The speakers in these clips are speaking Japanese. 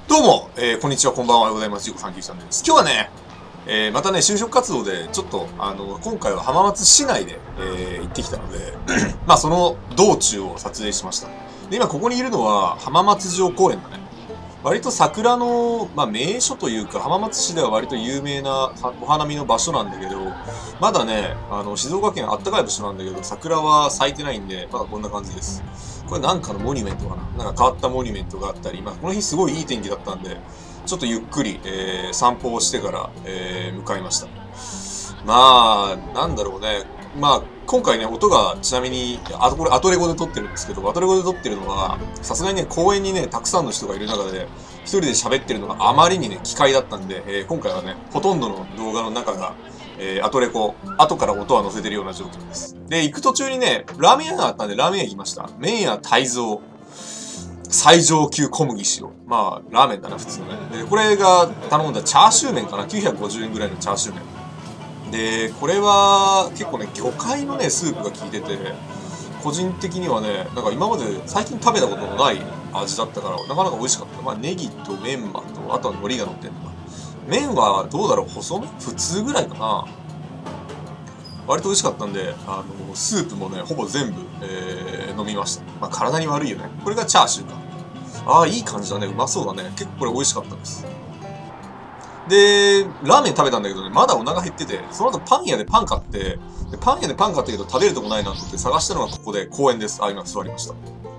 どうも、こんにちは、こんばんは、おはようございます。1539チャンネルです。今日はね、またね、就職活動で、ちょっと、今回は浜松市内で、行ってきたので、まあ、その道中を撮影しました。で、今ここにいるのは、浜松城公園だね。割と桜の、まあ、名所というか、浜松市では割と有名なお花見の場所なんだけど、まだね、静岡県あったかい場所なんだけど、桜は咲いてないんで、まだこんな感じです。これなんかのモニュメントかな、なんか変わったモニュメントがあったり、まあ、この日すごいいい天気だったんで、ちょっとゆっくり、散歩をしてから、向かいました。まあ、なんだろうね。まあ、今回ね、音がちなみに、これアトレコで撮ってるんですけど、アトレコで撮ってるのは、さすがにね、公園にね、たくさんの人がいる中で、一人で喋ってるのがあまりにね、機械だったんで、今回はね、ほとんどの動画の中が、アトレコ、後から音は載せてるような状況です。で、行く途中にね、ラーメン屋があったんで、ラーメン屋行きました。麺屋泰造。最上級小麦塩。まあ、ラーメンだな、普通のね。で、これが頼んだチャーシュー麺かな ?950 円ぐらいのチャーシュー麺。で、これは結構ね、魚介のね、スープが効いてて、個人的にはね、なんか今まで最近食べたことのない味だったから、なかなか美味しかった。まあ、ネギとメンマと、あとは海苔が乗ってんのか。麺はどうだろう、細め普通ぐらいかな。割と美味しかったんで、スープもね、ほぼ全部、飲みました。まあ、体に悪いよね。これがチャーシューか。ああ、いい感じだね。うまそうだね。結構これ美味しかったです。で、ラーメン食べたんだけどね、まだお腹減ってて、その後パン屋でパン買って、でパン屋でパン買ったけど食べるとこないなと思って探したのがここで公園です。あ、今座りました。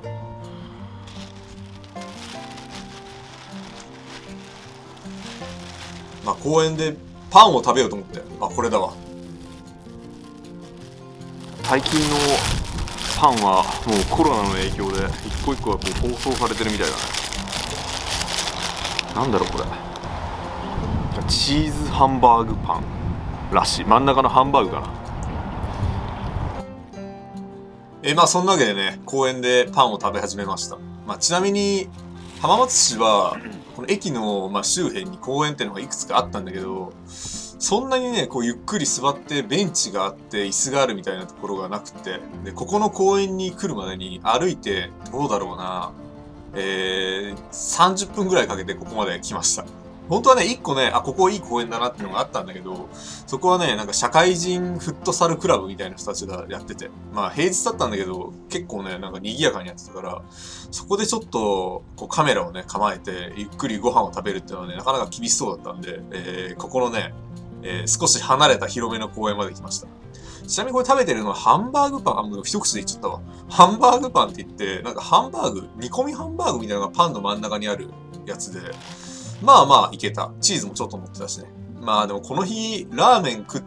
まあ公園でパンを食べようと思って、あ、これだわ。 最近のパンはもうコロナの影響で一個一個がこう包装されてるみたいだね。なんだろうこれ、チーズハンバーグパンらしい。真ん中のハンバーグかな。 まあそんなわけでね、公園でパンを食べ始めました。まあちなみに、浜松市は、この駅の、まあ、周辺に公園っていうのがいくつかあったんだけど、そんなにね、こうゆっくり座ってベンチがあって椅子があるみたいなところがなくて、で、ここの公園に来るまでに歩いて、どうだろうな、30分ぐらいかけてここまで来ました。本当はね、一個ね、あ、ここいい公園だなっていうのがあったんだけど、そこはね、なんか社会人フットサルクラブみたいな人たちがやってて、まあ平日だったんだけど、結構ね、なんか賑やかにやってたから、そこでちょっと、こうカメラをね、構えて、ゆっくりご飯を食べるっていうのはね、なかなか厳しそうだったんで、ここのね、少し離れた広めの公園まで来ました。ちなみにこれ食べてるのはハンバーグパン。あ、もう一口で言っちゃったわ。ハンバーグパンって言って、なんかハンバーグ、煮込みハンバーグみたいなのがパンの真ん中にあるやつで、まあまあいけた。チーズもちょっと乗ってたしね。まあでもこの日、ラーメン食って、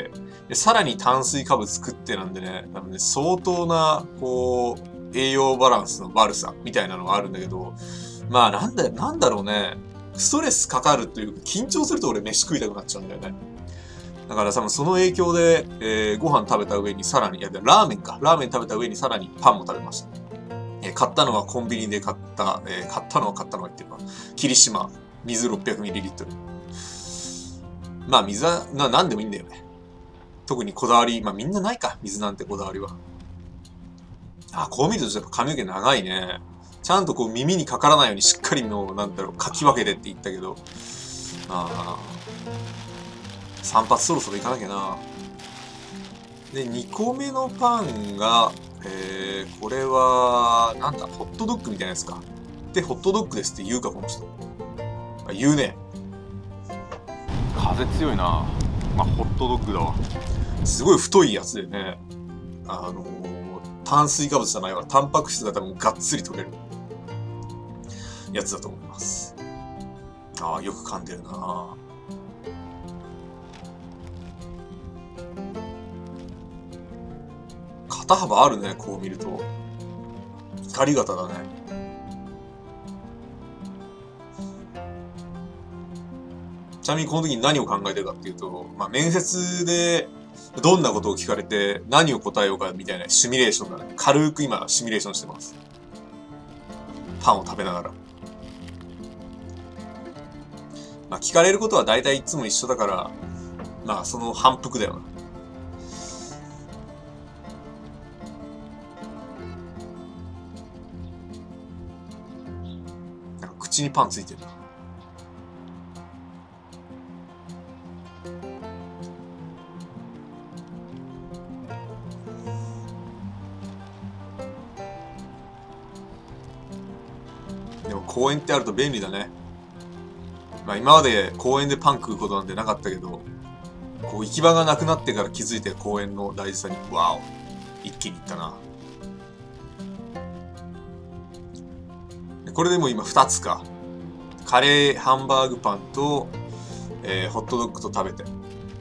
さらに炭水化物食ってなんでね、多分ね、相当な、こう、栄養バランスの悪さみたいなのがあるんだけど、まあなんだろうね。ストレスかかるというか、緊張すると俺飯食いたくなっちゃうんだよね。だから多分その影響で、ご飯食べた上にさらに、いや、ラーメンか。ラーメン食べた上にさらにパンも食べました。買ったのはコンビニで買った、買ったのは言ってるか。霧島、水 600ml。まあ水は、なんでもいいんだよね。特にこだわり、まあみんなないか、水なんてこだわりは。あ、こう見るとやっぱ髪の毛長いね。ちゃんとこう耳にかからないようにしっかりの、なんだろう、かき分けてって言ったけど。あ散髪そろそろ行かなきゃな。で、2個目のパンが、これは、なんだ、ホットドッグみたいなやつか。で、ホットドッグですって言うか、この人。あ、言うね。 風強いな。まあホットドッグだわ。 すごい太いやつでね。炭水化物じゃないわ。タンパク質が多分がっつり取れるやつだと思います。ああ、よく噛んでるな。肩幅あるね、こう見ると。光型だね。ちなみにこの時に何を考えてるかっていうと、まあ、面接でどんなことを聞かれて何を答えようかみたいなシミュレーションだね。軽く今シミュレーションしてます。パンを食べながら。まあ、聞かれることは大体いつも一緒だから、まあその反復だよな。なんか口にパンついてるな。 でも公園ってあると便利だね。まあ今まで公園でパン食うことなんてなかったけど、こう行き場がなくなってから気づいて公園の大事さに、わお、一気にいったな。これでもう今2つか。カレー、ハンバーグパンと、ホットドッグと食べて。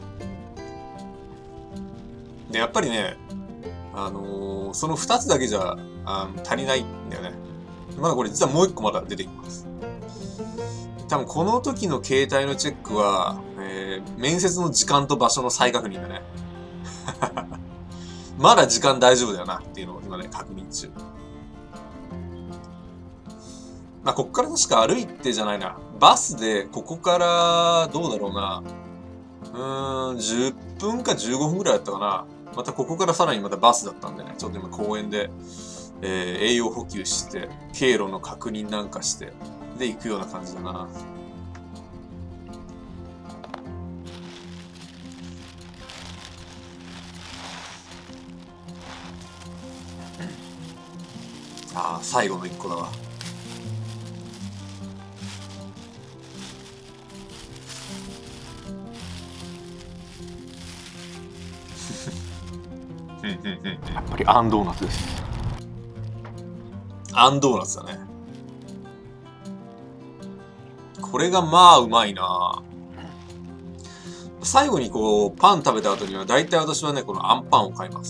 で、やっぱりね、その2つだけじゃ足りないんだよね。まだこれ実はもう1個まだ出てきます。多分この時の携帯のチェックは、面接の時間と場所の再確認だね。まだ時間大丈夫だよなっていうのを今ね、確認中。まあ、こっから確か歩いてじゃないな。バスで、ここから、どうだろうな。10分か15分ぐらいだったかな。またここからさらにまたバスだったんでね。ちょっと今公園で、栄養補給して、経路の確認なんかして、で行くような感じだな。ああ、最後の1個だわ。 やっぱりアンドーナツです。 アンドーナツだね。これがまあうまいな。最後にこうパン食べた後には大体私はね、このアンパンを買います。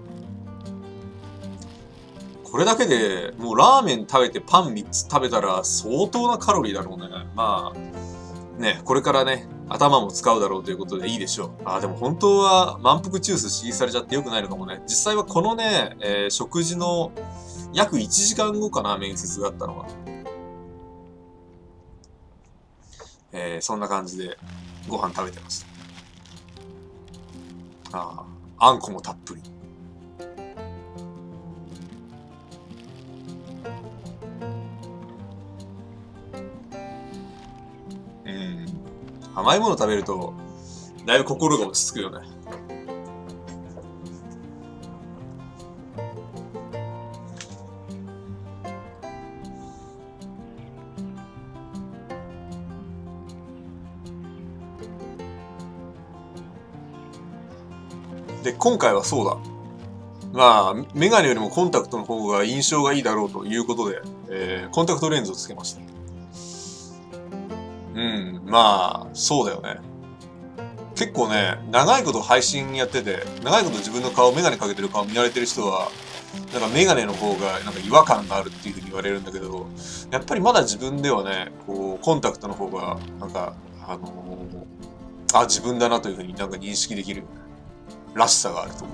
これだけでもうラーメン食べてパン3つ食べたら相当なカロリーだろうね。まあね、これからね、頭も使うだろうということでいいでしょう。でも本当は満腹中枢刺激されちゃって良くないのかもね。実際はこのね、食事の約1時間後かな、面接があったのは。そんな感じでご飯食べてました。あんこもたっぷり。甘いもの食べるとだいぶ心が落ち着くよね。で、今回はそうだ。まあ、メガネよりもコンタクトの方が印象がいいだろうということで、コンタクトレンズをつけました。まあ、そうだよね。結構ね、長いこと配信やってて、長いこと自分の顔、メガネかけてる顔見慣れてる人は、なんかメガネの方がなんか違和感があるっていうふうに言われるんだけど、やっぱりまだ自分ではね、こう、コンタクトの方が、なんか、自分だなというふうになんか認識できるよね。らしさがあると思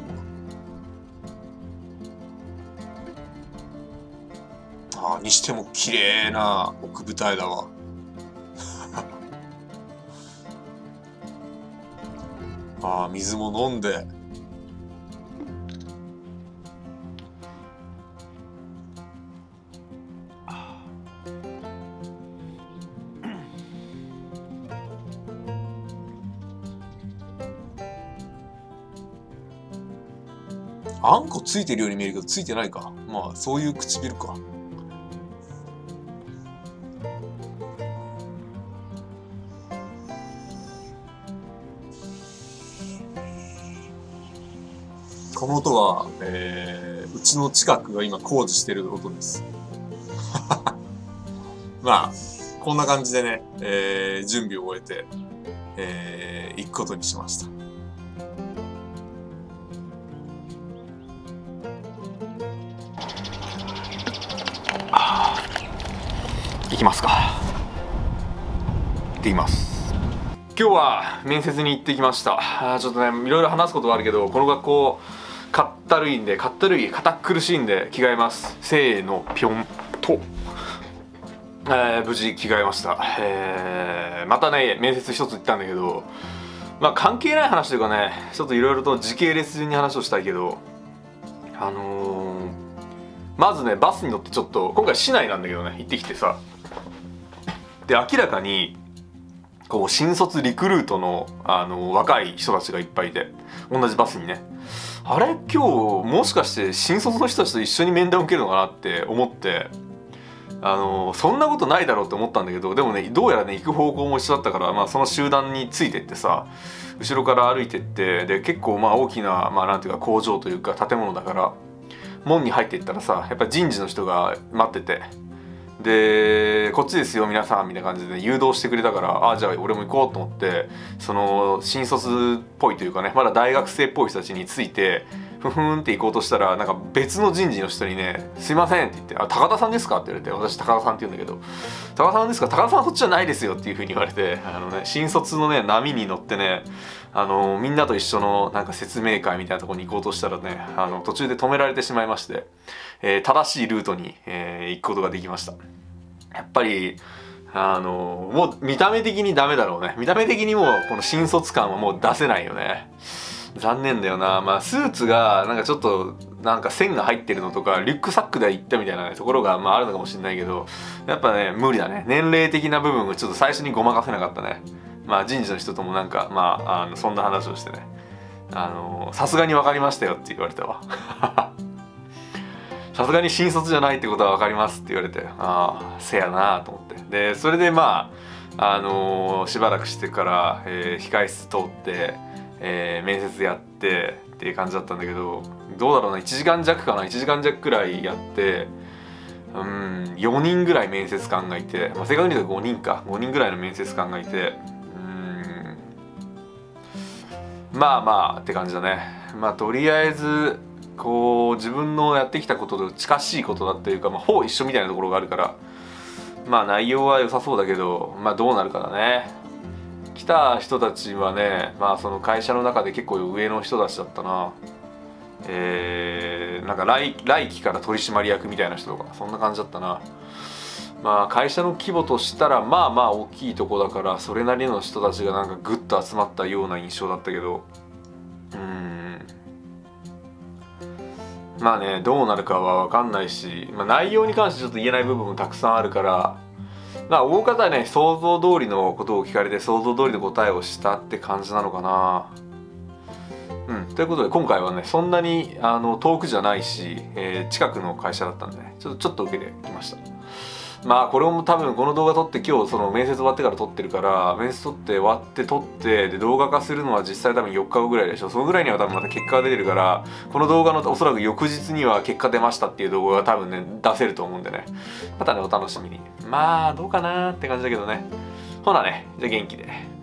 う。にしても綺麗な奥舞台だわ。水も飲んで。あんこついてるように見えるけどついてないか。まあそういう唇か。この音は、うちの近くが今工事してる音です。まあこんな感じでね、準備を終えて、行くことにしました。 行きますか。行ってきます。今日は面接に行ってきました。ちょっとね、いろいろ話すことはあるけど、この学校かったるいんで、堅苦しいんで着替えます。せーの、ぴょんと、無事着替えました。またね、面接一つ行ったんだけど、まあ関係ない話というかね、ちょっといろいろと時系列順に話をしたいけど、まずね、バスに乗ってちょっと、今回市内なんだけどね、行ってきてさ、で明らかにこう新卒リクルートの、若い人たちがいっぱいいて、同じバスにね、あれ今日もしかして新卒の人たちと一緒に面談を受けるのかなって思って、 そんなことないだろうって思ったんだけど、でもねどうやらね行く方向も一緒だったから、まあ、その集団についてってさ、後ろから歩いてって、で結構まあ大きな、まあなんていうか工場というか建物だから、門に入っていったらさ、やっぱ人事の人が待ってて、でこっちですよ皆さんみたいな感じで誘導してくれたから、あじゃあ俺も行こうと思って、その新卒っぽいというかね、まだ大学生っぽい人たちについてふふんって行こうとしたら、なんか別の人事の人にね「すいません」って言って「あ高田さんですか?」って言われて、私高田さんって言うんだけど「高田さんですか？高田さんはそっちじゃないですよ」っていう風に言われて、新卒のね波に乗ってね、みんなと一緒のなんか説明会みたいなところに行こうとしたらね、途中で止められてしまいまして、正しいルートに、行くことができました。やっぱりもう見た目的にダメだろうね。見た目的にもうこの新卒感はもう出せないよね。残念だよな。まあスーツがなんかちょっとなんか線が入ってるのとか、リュックサックで行ったみたいな、ね、ところがまああるのかもしれないけど、やっぱね無理だね。年齢的な部分をちょっと最初にごまかせなかったね。まあ人事の人ともなんかまあそんな話をしてね、さすがに分かりましたよって言われたわ。さすがに新卒じゃないってことは分かりますって言われて、ああせやなと思って、でそれでまあしばらくしてから、控室通って、面接やってっていう感じだったんだけど、どうだろうな、1時間弱かな、1時間弱くらいやって、4人ぐらい面接官がいて、まあ、正確に言うと5人か、5人ぐらいの面接官がいて、まあまあって感じだね。まあとりあえずこう自分のやってきたことと近しいことだっていうか、まあ、ほぼ一緒みたいなところがあるから、まあ内容は良さそうだけど、まあどうなるかだね。来た人たちはね、まあその会社の中で結構上の人たちだったな。なんか来期から取締役みたいな人とかそんな感じだったな。まあ会社の規模としたらまあまあ大きいとこだから、それなりの人たちがなんかグッと集まったような印象だったけど、まあねどうなるかは分かんないし、まあ、内容に関してちょっと言えない部分もたくさんあるから、まあ大方ね想像通りのことを聞かれて想像通りの答えをしたって感じなのかな。ということで今回はねそんなに遠くじゃないし、近くの会社だったんでねちょっと受けてきました。まあこれも多分この動画撮って今日その面接終わってから撮ってるから、面接撮って終わって撮ってで動画化するのは実際多分4日後ぐらいでしょ。そのぐらいには多分また結果が出てるから、この動画のおそらく翌日には結果出ましたっていう動画が多分ね出せると思うんでね、またねお楽しみに。まあどうかなって感じだけどね。ほなね、じゃあ元気で。